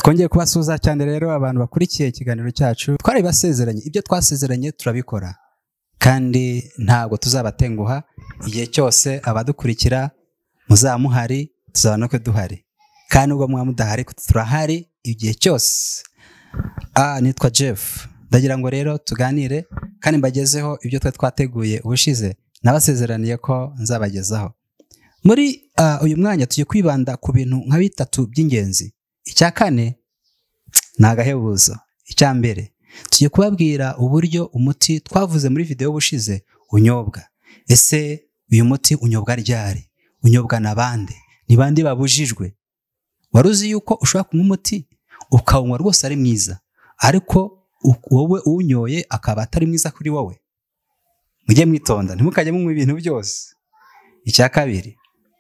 Twongeye kubasuhuza cyane rero abantu bakurikiye ikiganiro cyacu. Twari basezeranye, ibyo twasezeranye turabikora, kandi ntabwo tuzabatenguha. Igihe cyose abadukurikira muzamuhari, tuzaba no duhari, kandi ubwo mwa mudahari turahari igihe cyose. Nitwa Jeff, ndagira ngo rero tuganire kandi mbagezeho ibyo twateguye ubushize nabasezeraniye ko nzabagezaho. Muri uyu mwanya tugiye kwibanda ku bintu nka bitatu by'ingenzi. Icya kane ni agahebuzo. Icya mbere tugiye kubabwira uburyo umuti twavuze muri video y'ubushize unyobwa. Ese uyu muti unyobwa ryari? Unyobwa na bande? Ni bande babujijwe? Waruzi yuko ushobora kunywa umuti ukawunywa rwose ari mwiza, ariko wowe uwunyoye akaba atari mwiza kuri wowe? Mujye mwitonda, ntimukajye munywa ibintu byose. Icya kabiri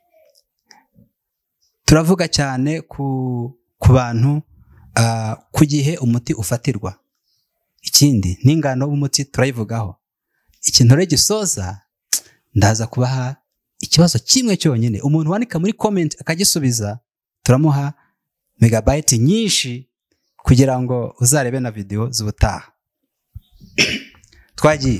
turavuga cyane ku bantu ku gihe umuti ufatirwa. Ikindi n'ingano y'umuti turayivugaho. Ikintu rero gisoza ndaza kubaha ikibazo kimwe cyonyine. Umuntu wandika muri comment akagisubiza turamuha megabyte nyinshi kugira ngo uzarebe na video z'ubutaha. Twagiye.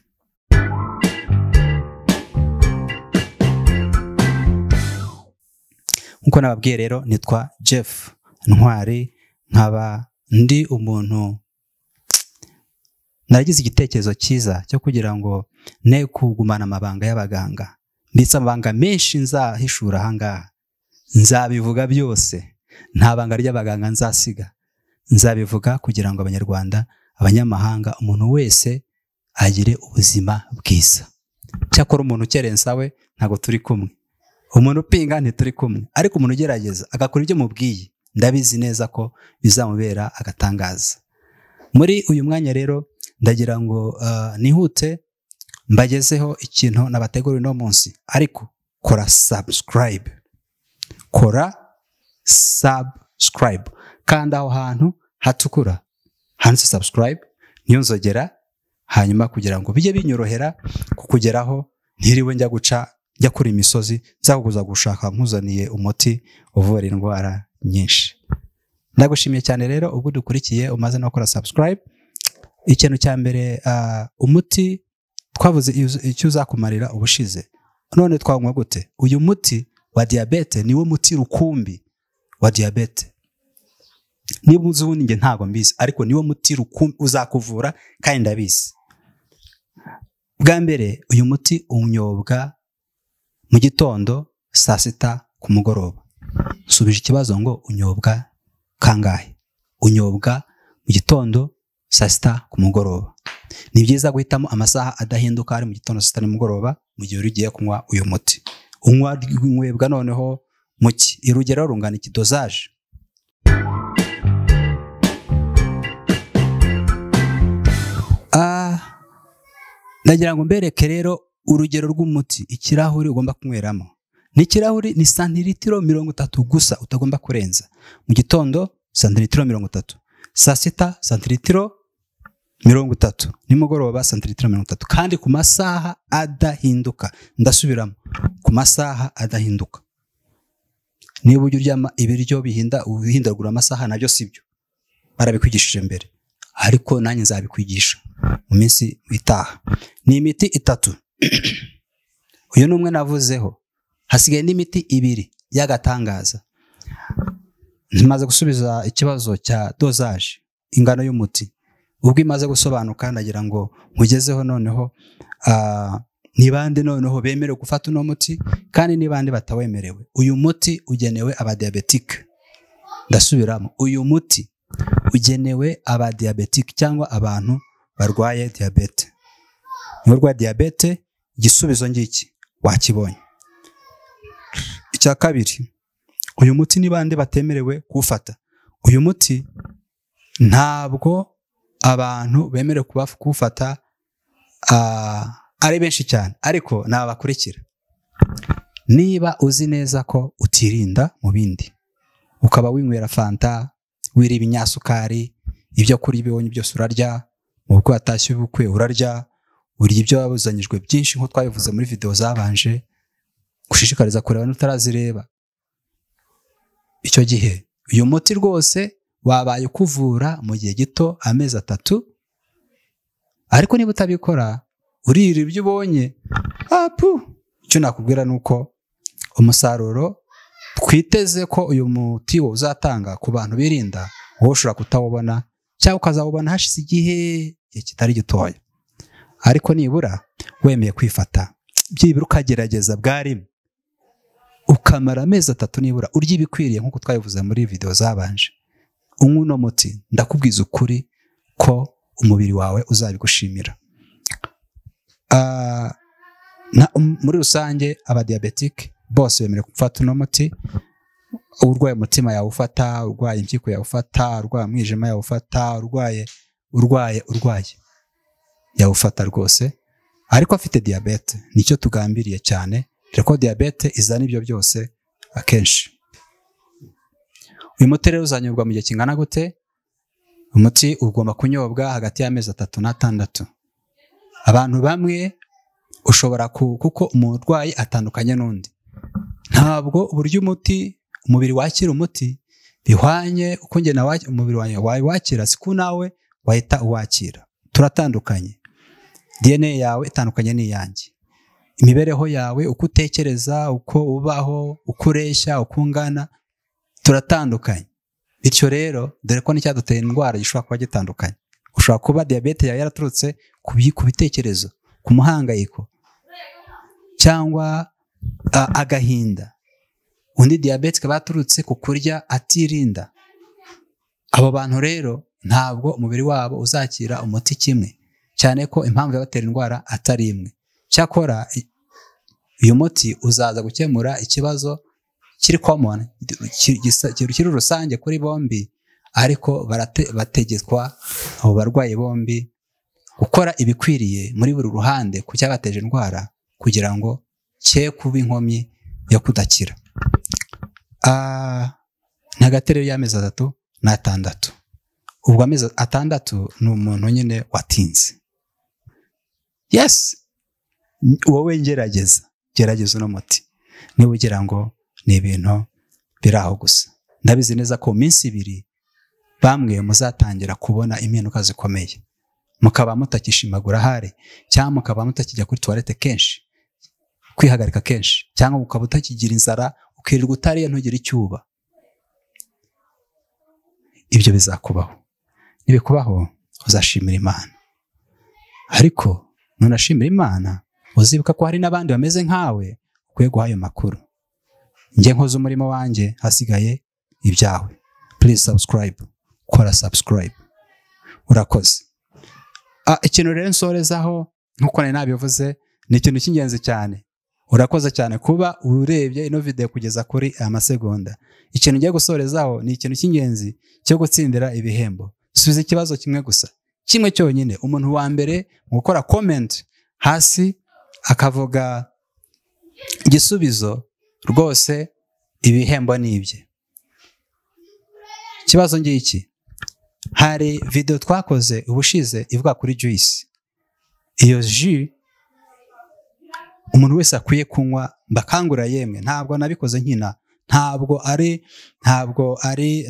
Nkuko nababwiye rero nitwa Jeff Ntwari, nkaba ndi umuntu naragize igitekerezo cyiza cyo kugira ngo ne kugumana amabanga y'abaganga. Ndetse amabanga menshi nzahishura ahangaha, nzabivuga byose, nta banga ry'abaganga nzasiga. Nzabivuga kugira ngo abanyarwanda, abanyamahanga, umuntu wese agire ubuzima bwiza. Cyakora umuntu ukerensa we ntago turi kumwe, umuntu upinga ntituri kumwe, ariko umuntu ugerageza agakora ibyo mubwiye, ndabizi neza ko bizamubera agatangaza. Muri uyu mwanya rero ndagira ngo nihute mbagezeho ikintu nabateguriye no munsi, ariko kora subscribe. Kora subscribe, kandi aho hantu hatukura handitse subscribe niyo nzogera, hanyuma kugira ngo bijye binyorohera kukugeraho, ntiriwe njya kuri imisozi nzakuguza gushaka nkuzaniye umuti uvura indwara nyinshi. Ndagushimiye cyane rero ubwo dukurikiye umaze no gukora subscribe. Ikintu cya mbere, umuti twavuze icyo uzakumarira ubushize, none twanywa gute? Uyu muti wa diabete niwo muti rukumbi wa diabete. Niba uzi ubundi nge ntago mbizi, ariko niwo muti rukumbi uzakuvura kandi ndabizi. Bwa mbere uyu muti unyobwa mu gitondo, saa sita, ku mugoroba. Subije ikibazo ngo unyobwa kangahe? Unyobwa mu gitondo, saa sita, ku mugoroba. Ni byiza guhitamo amasaha adahinduka ari mu gitondo, saa sita, nimugoroba mu gihe ugiye kunywa uyu muti. Unywebwa noneho muki? Irugero rungana iki? Dosage. Ndagira ngo mbereke rero urugero rw'umuti. Ikirahuri ugomba kunyweramo ni ikirahuri, ni santilitiro 30 gusa, utagomba kurenza. Mu gitondo santilitiro 30, saa sita santilitiro 30, nimugoroba santilitiro 30, kandi ku masaha adahinduka. Ndasubiramo, ku masaha adahinduka. Niba ujya uryama ibiryo bihindagura amasaha, nabyo sibyo, barabikwigishije mbere, ariko nanjye nzabikwigisha mu minsi itaha. Ni imiti 3. Uyu ni umwe navuzeho, hasigaye n'imiti 2 y'agatangaza. Ntimaze gusubiza ikibazo cya dosage, ingano y'umuti. Ubwo imaze gusobanuka, ndagira ngo nkugezeho noneho ni bande noneho bemerewe gufata uno muti, kandi ni bande batawemerewe. Uyu muti ugenewe abadiabetike. Ndasubiramo, uyu muti ugenewe abadiabetike cyangwa abantu barwaye diabete. Niba urwaye diabete, igisubizo ngiki wakibonye. Icya kabiri, uyu muti ni bande batemerewe kuwufata? Uyu muti ntabwo abantu bemerewe kuwufata ari benshi cyane, ariko nabakurikira. Niba uzi neza ko utirinda mu bindi, ukaba winywera fanta, wira ibinyasukari, ibyo kuri ibonye byose urarya, mu bwo watashye ubukwe urarya, urya ibyo wabuzanyijwe byinshi nko twabivuze muri video zabanje, gushishikariza kureba n'utarazireba. Icyo gihe uyu muti rwose wabaye ukuvura mu gihe gito amezi 3. Ariko niba utabikora urira ibyo ubonye, icyo nakubwira ni uko umusaruro twiteze ko uyu muti wo uzatanga ku bantu birinda, wowe ushobora kutawubona cyangwa ukazawubona hashize igihe kitari gitoya. Ariko nibura wemeye kwifata, byibura ukagerageza bwari ukamara amezi 3 nibura urya ibikwiriye nk'uko twabivuze muri video zabanje, unywa uno muti, ndakubwiza ukuri ko umubiri wawe uzabigushimira. Muri rusange abadiabetike bose bemerewe gufata uno muti. Urwaye umutima yawufata, urwaye impyiko yawufata, urwaye umwijima yawufata, urwaye yawufata rwose. Ariko afite diabete nicyo tugambiriye cyane, reko diabete izana ibyo byose akenshi. Uyu muti rero uzanyobwa mu gihe kingana gute? Umuti ugomba kunyobwa hagati y'amezi 3 na 6. Abantu bamwe ushobora kuko umurwayi atandukanye n'undi, ntabwo uburyo umubiri wakira umuti bihwanye uko nge nawe umubiri wawe wakira siku nawe wahita uwakira. Turatandukanye, DNA yawe itandukanye n'iyanjye, imibereho yawe, uko utekereza, uko ubaho, uko ureshya, uko ungana, turatandukanye. Bityo rero dore ko n'icyadutera indwara gishobora kuba gitandukanye. Ushobora kuba diabete yawe yaraturutse ku bitekerezo, ku muhangayiko cyangwa agahinda. Undi diabete baturutse ku kurya atirinda. Abo bantu rero ntabwo umubiri wabo uzakira umuti kimwe, cyane ko impamvu yabatera indwara atari imwe. Cyakora uyu muti uzaza gukemura ikibazo kiri common, kiri rusange kuri bombi, ariko bategetswa abo barwayi bombi gukora ibikwiriye muri buri ruhande ku cyabateje indwara kugira ngo cye kuba inkomyi yo kudakira. Hagati rero y'amezi 3 na 6. Ubwo amezi 6 ni umuntu nyine watinze. Yes, wowe gerageza uno muti. Niba ugira ngo ni ibintu biraho gusa, ndabizi neza ko minsi 2 bamwe muzatangira kubona impinduka zikomeye, mukaba mutakishimagura hari, cyangwa mukaba mutakijya kuri toilette kenshi, kwihagarika kenshi, cyangwa mukaba utakigira inzara, ukirirwa utariye ntugire icyuba. Ibyo bizakubaho. Nibikubaho uzashimira Imana. Ariko nunashimira Imana uzibuka ko hari n'abandi bameze nkawe ukwiye guha ayo makuru. Nge nkoze umurimo wanjye, hasigaye ibyawe. Please subscribe. Kora subscribe. Urakoze. Ikintu rero nsorezaho nkuko nari nabivuze ni ikintu cy'ingenzi cyane. Urakoze cyane kuba urebye ino video kugeza kuri amasegonda. Ikintu ngiye gusorezaho ni ikintu cy'ingenzi cyo gutsindira ibihembo. Subiza ikibazo kimwe gusa, kimwe cyonyine. Umuntu wa mbere mu gukora comment hasi akavuga igisubizo, rwose ibihembo ni ibye. Ikibazo ngiki, hari video twakoze ubushize ivuga kuri juice. Iyo jus umuntu wese akwiye kunywa, mbakangura yemwe, ntabwo nabikoze nkina, ntabwo ari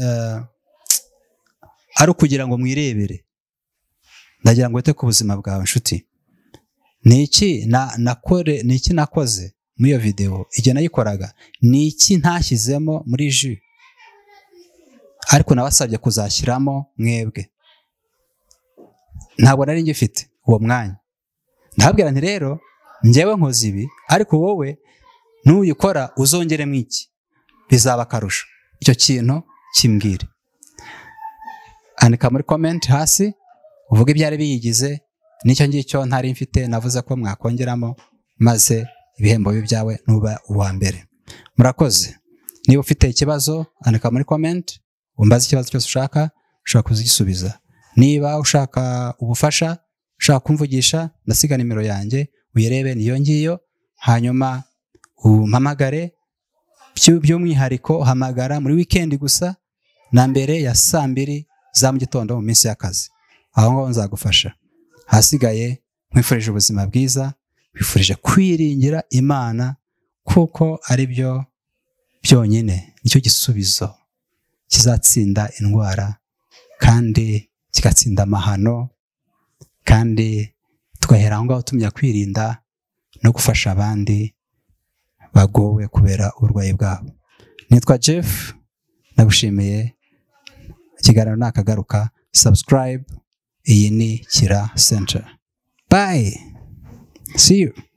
kugira ngo mwirebere. Ndagira ngo wite ku buzima bwawe nshuti. Niki nakoze muri iyo video igihe nayikoraga, niki ntashyizemo muri jus ariko nabasabye kuzashyiramo mwebwe. Ntabwo nari ngifite uwo mwanya. Ndababwira nti rero njyewe nkoze ibi, ariko wowe nuyikora uzongeremo iki, bizaba akarusho. Icyo kintu kimbwire. Andika muri comment hasi uvuga ibyari biyigize, nicyo ngicyo ntari mfite navuze ko mwakongeramo, maze ibihembo byawe nuba uwa mbere. Murakoze. Niba ufite ikibazo andika muri comment, umbaze ikibazo cyose ushaka kuzigisubiza. Niba ushaka ubufasha, ushaka kumvugisha, ndasiga nimero yanjye, uyirebe niyo ngiyo, hanyuma umpamagare. By'umwihariko hamagara muri weekend gusa na mbere ya 2 za mu gitondo mu minsi y'akazi. Aho ngo nzagufasha. Hasigaye mwifurije ubuzima bwiza, mwifurije kwiringira Imana, kuko ari byo byonyine nicyo gisubizo kizatsinda indwara kandi kigatsinda amahano, kandi tugahera aho ngaho tumenya kwirinda no gufasha abandi bagowe kubera uburwayi bwabo. Nitwa Jeff, nagushimiye. Ikiganiro nakagaruka. Subscribe. Iyi ni Kira Center. Bye. See you.